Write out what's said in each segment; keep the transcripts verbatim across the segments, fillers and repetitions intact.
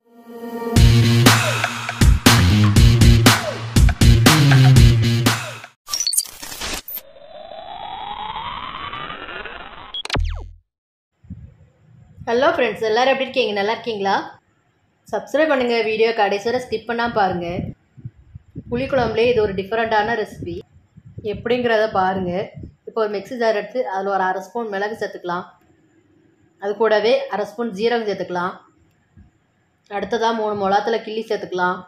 Hello friends, எல்லோரும் எப்படி இருக்கீங்க? நல்லா இருக்கீங்களா? சப்ஸ்கிரைப் பண்ணுங்கள், வீடியோ கடைசி வரை ஸ்கிப் பண்ணால் பாருங்கள். புளிக்குழம்புலேயே இது ஒரு டிஃப்ரெண்ட்டான ரெசிபி, எப்படிங்கிறத பாருங்கள். இப்போ ஒரு மிக்ஸி ஜார் எடுத்து அதில் ஒரு அரை ஸ்பூன் மிளகு சேர்த்துக்கலாம். அது கூடவே அரை ஸ்பூன் ஜீரகம் சேர்த்துக்கலாம். அடுத்ததாக மூணு மிளகாத்தூளை கிள்ளி சேர்த்துக்கலாம்.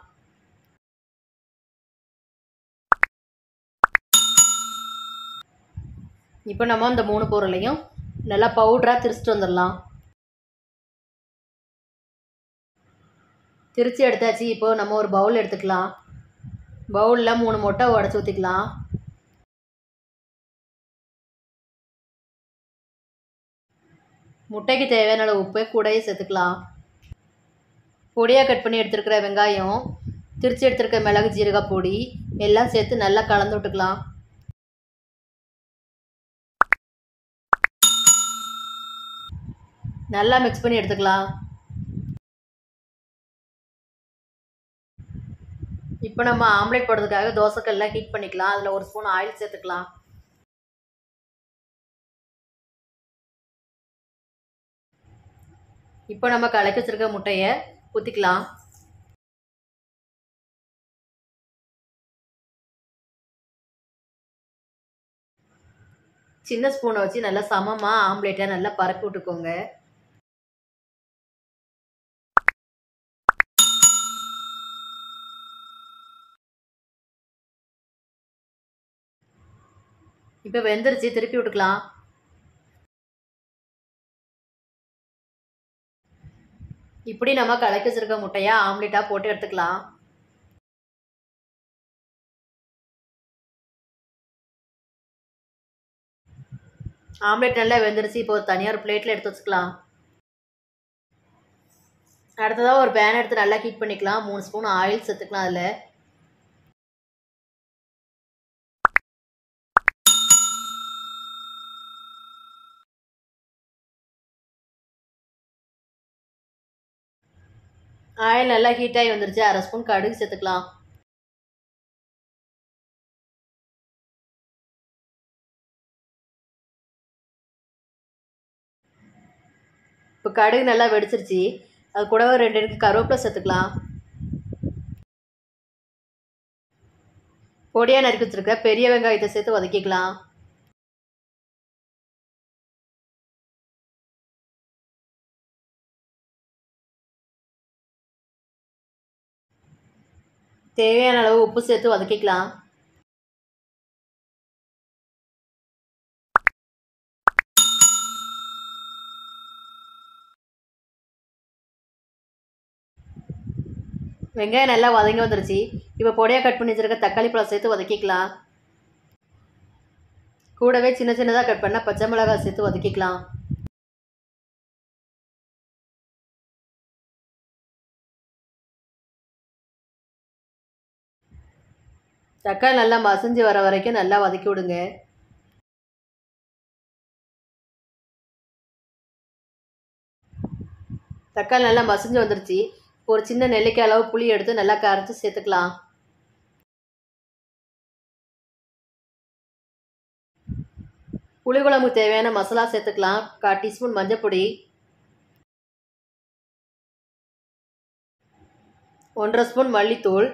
இப்போ நம்ம இந்த மூணு பொருளையும் நல்லா பவுடராக திரிச்சிட்டு வந்துடலாம். திரிச்சு எடுத்தாச்சு. இப்போது நம்ம ஒரு பவுல் எடுத்துக்கலாம். பவுலில் மூணு முட்டை உடச்சி ஊற்றிக்கலாம். முட்டைக்கு தேவையான அளவு உப்பை கூடயே சேர்த்துக்கலாம். பொடியாக கட் பண்ணி எடுத்துருக்கிற வெங்காயம், திரிச்சு எடுத்துருக்க மிளகு ஜீரக பொடி எல்லாம் சேர்த்து நல்லா கலந்து விட்டுக்கலாம். நல்லா மிக்ஸ் பண்ணி எடுத்துக்கலாம். இப்போ நம்ம ஆம்லேட் போடுறதுக்காக தோசைக்கல்லாம் ஹீட் பண்ணிக்கலாம். அதில் ஒரு ஸ்பூன் ஆயில் சேர்த்துக்கலாம். இப்போ நம்ம கலக்கி வச்சிருக்க முட்டையை ஊற்றிக்கலாம். சின்ன ஸ்பூனை வச்சு நல்லா சமமாக ஆம்லேட்டை நல்லா பரப்பி விட்டுக்கோங்க. இப்போ வெந்துருச்சு, திருப்பி விட்டுக்கலாம். இப்படி நம்ம கலக்கி வச்சிருக்க முட்டையை ஆம்லேட்டாக போட்டு எடுத்துக்கலாம். ஆம்லேட் நல்லா வெந்துருச்சு. இப்போ தனியாக ஒரு பிளேட்டில் எடுத்து வச்சுக்கலாம். அடுத்ததாக ஒரு பேன் எடுத்து நல்லா ஹீட் பண்ணிக்கலாம். மூணு ஸ்பூன் ஆயில் சேர்த்துக்கலாம். அதில் ஆயில் நல்லா ஹீட் ஆகி வந்துருச்சு. அரை ஸ்பூன் கடுகு சேர்த்துக்கலாம். இப்போ கடுகு நல்லா வெடிச்சிருச்சு. அது கூட ஒரு ரெண்டு ரெண்டு கருவேப்பிலை சேர்த்துக்கலாம். பொடியாக நறுக்கி வச்சிருக்க பெரிய வெங்காயத்தை சேர்த்து வதக்கிக்கலாம். தேவையான அளவு உப்பு சேர்த்து வதக்கிக்கலாம். வெங்காயம் நல்லா வதங்கி வந்துருச்சு. இப்போ பொடியாக கட் பண்ணி வச்சிருக்க தக்காளி பழம் சேர்த்து வதக்கிக்கலாம். கூடவே சின்ன சின்னதாக கட் பண்ணால் பச்சை மிளகாய் சேர்த்து வதக்கிக்கலாம். தக்காளி நல்லா மசிஞ்சு வர வரைக்கும் நல்லா வதக்கி விடுங்க. தக்காளி நல்லா மசிஞ்சு வந்துருச்சு. ஒரு சின்ன நெல்லிக்காய் அளவு புளி எடுத்து நல்லா கரைச்சி சேர்த்துக்கலாம். புளிக்குழம்புக்கு தேவையான மசாலா சேர்த்துக்கலாம். கால் டீஸ்பூன் மஞ்சள் பொடி, ஒன்றரை ஸ்பூன் மல்லித்தூள்,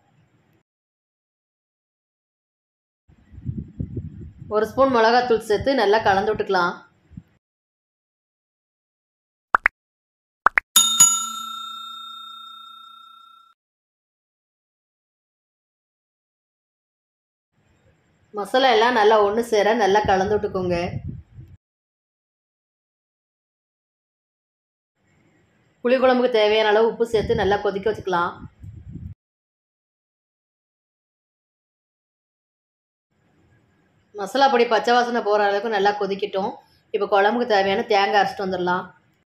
ஒரு ஸ்பூன் மிளகாத்தூள் சேர்த்து நல்லா கலந்து விட்டுக்கலாம். மசாலா எல்லாம் நல்லா ஒன்று சேர நல்லா கலந்து விட்டுக்கோங்க. புளிக்குழம்புக்கு தேவையான அளவு உப்பு சேர்த்து நல்லா கொதிக்க வச்சுக்கலாம். மசாலா பொடி பச்சை வாசனை போகிற அளவுக்கு நல்லா கொதிக்கட்டும். இப்போ குழம்புக்கு தேவையான தேங்காய் அரைச்சிட்டு வந்துடலாம்.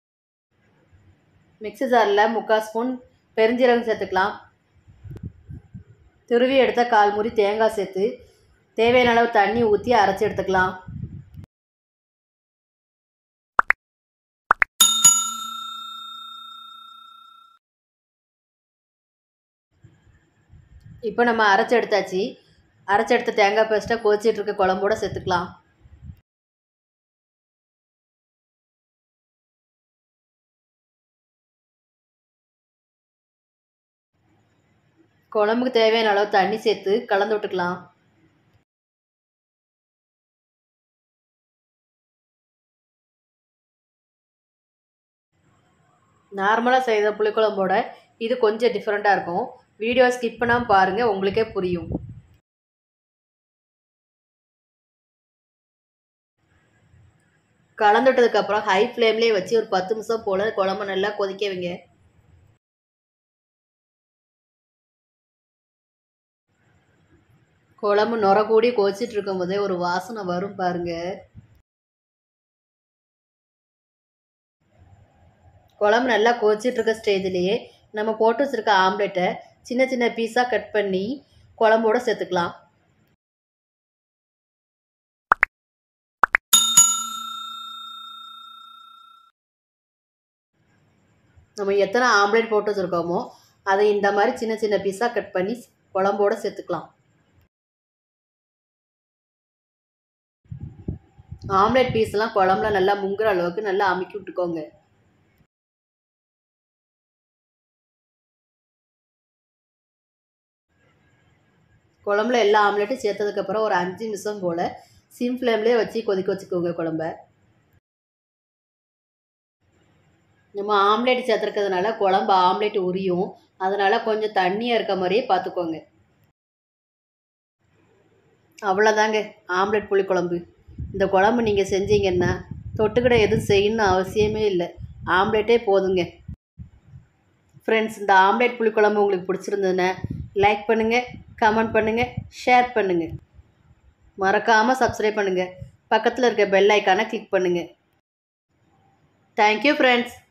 மிக்ஸி ஜாரில் முக்கால் ஸ்பூன் பெருஞ்சீரகம் சேர்த்துக்கலாம். துருவி எடுத்த கால் மூடி தேங்காய் சேர்த்து தேவையான அளவு தண்ணி ஊற்றி அரைச்சி எடுத்துக்கலாம். இப்போ நம்ம அரைச்சி எடுத்தாச்சு. அரைச்சி எடுத்த தேங்காய் பேஸ்ட்டை கொதிச்சிட்டு இருக்க குழம்போட சேர்த்துக்கலாம். குழம்புக்கு தேவையான அளவு தண்ணி சேர்த்து கலந்து விட்டுக்கலாம். நார்மலாக செய்த புளிக்குழம்போட இது கொஞ்சம் டிஃப்ரெண்ட்டாக இருக்கும். வீடியோ ஸ்கிப் பண்ணாமல் பாருங்கள், உங்களுக்கே புரியும். கலந்துட்டதுக்கப்புறம் ஹை ஃப்ளேம்லேயே வச்சு ஒரு பத்து நிமிஷம் போல் குழம்பு நல்லா கொதிக்க வைங்க. குழம்பு நுர கூடி கொதிச்சிட்டு இருக்கும் போதே ஒரு வாசனை வரும் பாருங்க. குழம்பு நல்லா கொதிச்சிட்டு இருக்க ஸ்டேஜ்லேயே நம்ம போட்டு வச்சுருக்க ஆம்லெட்டை சின்ன சின்ன பீஸாக கட் பண்ணி குழம்போட சேர்த்துக்கலாம். நம்ம எத்தனை ஆம்லெட் போட்டு வச்சுருக்கோமோ அதை இந்த மாதிரி சின்ன சின்ன பீஸாக கட் பண்ணி குழம்போட சேர்த்துக்கலாம். ஆம்லெட் பீஸ்லாம் குழம்புல நல்லா முங்குற அளவுக்கு நல்லா அமுக்கி விட்டுக்கோங்க. குழம்புல எல்லா ஆம்லெட்டும் சேர்த்ததுக்கப்புறம் ஒரு அஞ்சு நிமிஷம் போல் சிம் ஃப்ளேம்லேயே வச்சு கொதிக்க வச்சுக்கோங்க குழம்ப. நம்ம ஆம்லேட் சேர்த்துருக்கிறதுனால குழம்பு ஆம்லேட் உரியும், அதனால் கொஞ்சம் தண்ணியாக இருக்க மாதிரியே பார்த்துக்கோங்க. அவ்வளோதாங்க ஆம்லேட் புளிக்குழம்பு. இந்த குழம்பு நீங்கள் செஞ்சீங்கன்னா தொட்டுக்கிட எதுவும் செய்யணும்னு அவசியமே இல்லை, ஆம்லேட்டே போதுங்க. ஃப்ரெண்ட்ஸ், இந்த ஆம்லேட் புளிக்குழம்பு உங்களுக்கு பிடிச்சிருந்ததுன்னா லைக் பண்ணுங்கள், கமெண்ட் பண்ணுங்கள், ஷேர் பண்ணுங்கள். மறக்காமல் சப்ஸ்கிரைப் பண்ணுங்கள். பக்கத்தில் இருக்க பெல் ஐக்கானை கிளிக் பண்ணுங்கள். Thank you friends.